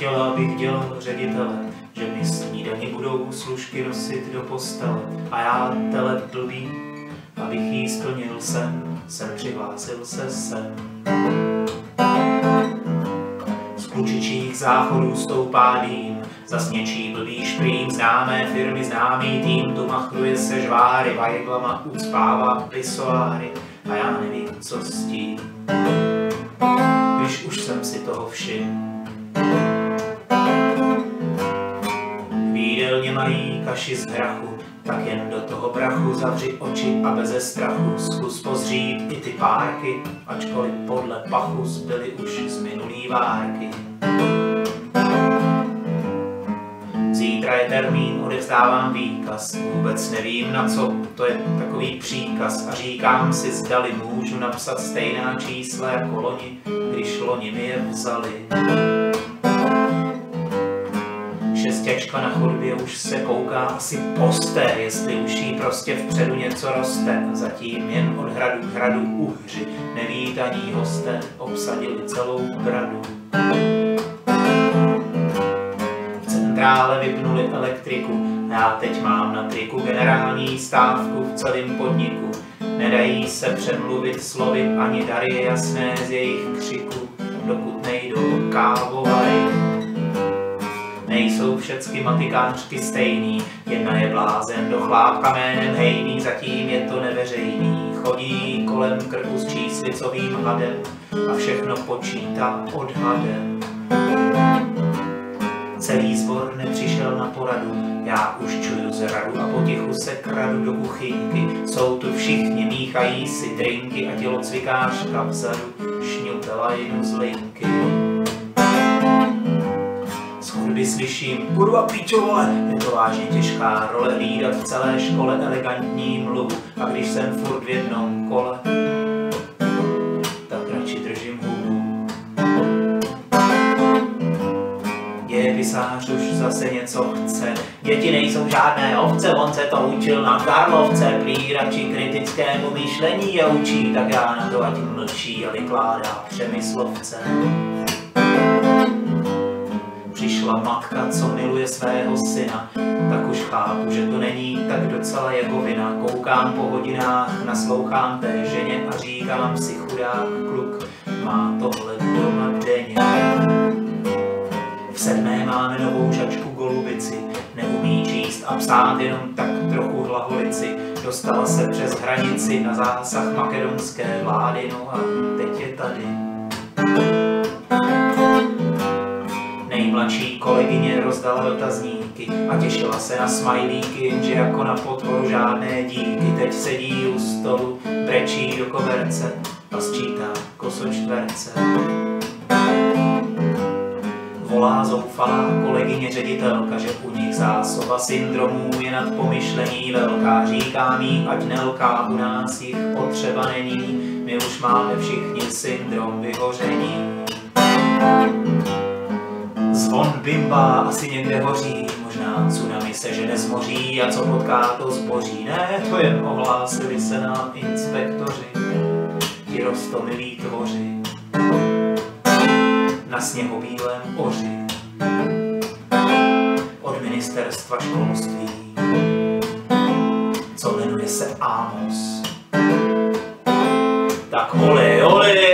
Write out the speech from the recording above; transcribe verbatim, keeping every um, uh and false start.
Chtěla bych dělat ředitele, že mi snídani budou služky nosit do postele. A já tele blbý, abych jí splnil sen, jsem přihlásil se sem. Z klučičích záchodů stoupá dým, zas něčí blbý šprým, známé firmy, známý tým, tu machruje se žváry, vajglama ucpává pisoáry a já nevím, co s tím, když už jsem si toho všiml. Výdelně mají kaši z hrachu, tak jen do toho brachu zavři oči a beze strachu zkus pozřít i ty párky, ačkoliv podle pachu zbyly už z minulý várky. Zítra je termín, odevzdávám výkaz, vůbec nevím na co, to je takový příkaz a říkám si, zdali můžu napsat stejná čísla jako loni, když loni mi je vzali. Šestěčka na chodbě už se kouká asi poster, jestli už jí prostě vpředu něco roste. Zatím jen od hradu k hradu uhři, nevítaní hosté obsadili celou bradu. V centrále vypnuli elektriku, já teď mám na triku generální stávku v celém podniku. Nedají se přemluvit slovy, ani dary je jasné z jejich křiku, dokud nejdou kávovaj. Nejsou všecky matikářky stejný, jedna je blázen do chlápka jménem Hejný, zatím je to neveřejný. Chodí kolem krku s číslicovým hadem a všechno počítá odhadem. Celý sbor nepřišel na poradu, já už čuju zradu a potichu se kradu do kuchyňky. Jsou tu všichni, míchají si drinky a tělocvikářka vzadu šňupela jinu z linky. Z chodby slyším, kurva píčo vole, je to vážně těžká role hlídat v celé škole elegantní mluvu. A když jsem furt v jednom kole, tak radši držím hubu. Dějepisář už zase něco chce, děti nejsou žádné ovce, on se to učil na Karlovce, prý radši kritickému myšlení je učí, tak já na to ať mlčí a vykládá Přemyslovce. Přišla matka, co miluje svého syna, tak už chápu, že to není tak docela jako vina. Koukám po hodinách, naslouchám té ženě a říkám si, chudák kluk má tohle doma denně. V sedmé máme novou žačku golubici, neumí číst a psát, jenom tak trochu hlaholici. Dostala se přes hranici na zásah makedonské vlády, no a teď je tady. Nejmladší kolegyně rozdala dotazníky a těšila se na smajlíky, jenže jako na podporu žádné díky. Teď sedí u stolu, brečí do koberce a sčítá kosočtverce. Volá zoufalá kolegyně ředitelka, že u nich zásoba syndromů je nad pomyšlení velká. Říkám jí, ať nelká, u nás jich potřeba není, my už máme všichni syndrom vyhoření. Zvon bimba asi někde hoří, možná tsunami se žene zmoří a co potká to zboží. Ne, to jen ohlásili se nám inspektoři, ti roztomilí tvoři na sněhobílém oři od ministerstva školství, co jmenuje se Amos. Tak ole, ole,